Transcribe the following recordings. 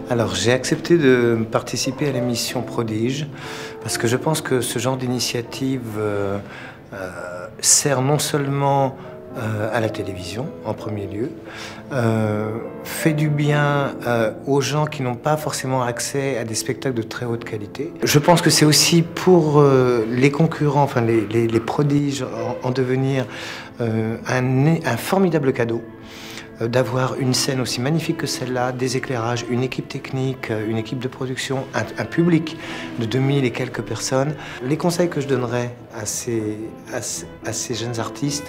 Alors, j'ai accepté de participer à l'émission Prodige parce que je pense que ce genre d'initiative sert non seulement à la télévision, en premier lieu, fait du bien aux gens qui n'ont pas forcément accès à des spectacles de très haute qualité. Je pense que c'est aussi pour les concurrents, enfin les prodiges en devenir, un formidable cadeau. D'avoir une scène aussi magnifique que celle-là, des éclairages, une équipe technique, une équipe de production, un public de 2000 et quelques personnes. Les conseils que je donnerais à ces jeunes artistes,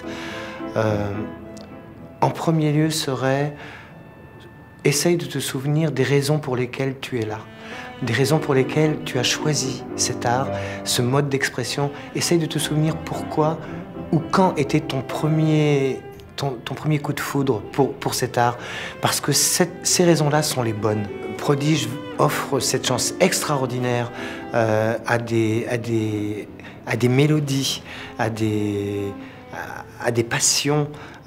en premier lieu, serait essaye de te souvenir des raisons pour lesquelles tu es là, des raisons pour lesquelles tu as choisi cet art, ce mode d'expression. Essaye de te souvenir pourquoi ou quand était ton premier coup de foudre pour cet art, parce que ces raisons-là sont les bonnes. Prodige offre cette chance extraordinaire à des mélodies, à des passions,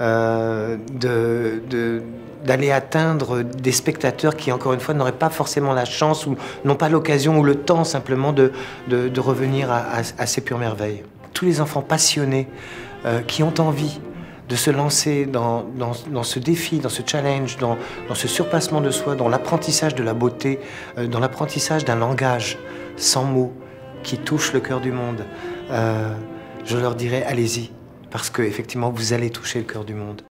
d'aller atteindre des spectateurs qui, encore une fois, n'auraient pas forcément la chance ou n'ont pas l'occasion ou le temps simplement de revenir à ces pures merveilles. Tous les enfants passionnés qui ont envie de se lancer dans ce défi, dans ce challenge, dans ce surpassement de soi, dans l'apprentissage de la beauté, dans l'apprentissage d'un langage sans mots qui touche le cœur du monde. Je leur dirais, allez-y, parce qu'effectivement, vous allez toucher le cœur du monde.